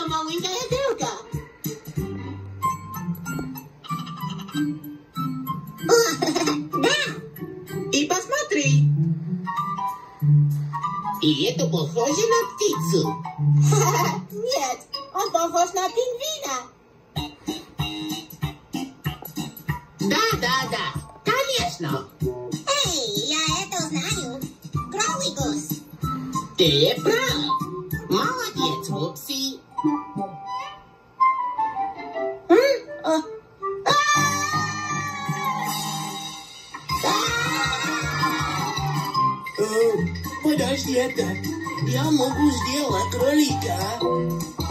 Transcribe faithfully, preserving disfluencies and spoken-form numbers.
маленькая белка. О, да. И посмотри. И это похоже на птицу. Нет, он похож на пингвина. Да, да, да, конечно. Эй, я это знаю. Кроликус. Ты прав. Молодец, Wubbzy. Подожди, это я могу сделать кролика.